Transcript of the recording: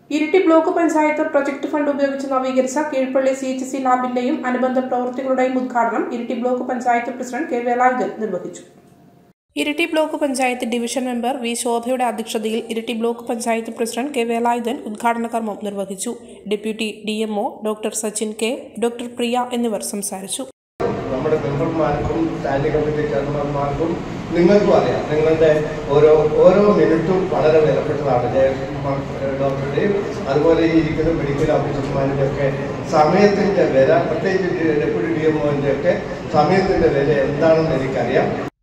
Iritty block panchayat project fund ഉപയോഗിച്ച് നവീകരിച്ച Keezhpally CHC ലാബിന്റെയും അനുബന്ധ പ്രവൃത്തികളുടെയും ഉദ്ഘാടനം Iritty block panchayat president K Velayudhan നിർവഹിച്ചു. Iritty block panchayat division member V ശോഭയുടെ അധ്യക്ഷതയിൽ Iritty block panchayat president K Velayudhan ഉദ്ഘാടന കർമ്മം നിർവഹിച്ചു. Deputy DMO doctor Sachin K, doctor Priya എന്നിവർ സംസാരിച്ചു. നമ്മുടെ മെമ്പർമാർക്കും സ്റ്റാൻഡിംഗ് കമ്മിറ്റി ചെയർമാൻമാർക്കും നിങ്ങൾക്കും അറിയാം, നിങ്ങളുടെ ഓരോ മിനിറ്റും വളരെ വിലപ്പെട്ടതാണ്. ഡോക്ടറുടെയും അതുപോലെ ഈ ഇരിക്കുന്ന മെഡിക്കൽ ഓഫീസർമാരുടെ ഒക്കെ സമയത്തിൻ്റെ വില, പ്രത്യേകിച്ച് ഡെപ്യൂട്ടി DMOൻ്റെ ഒക്കെ സമയത്തിൻ്റെ വില എന്താണെന്ന് എനിക്കറിയാം.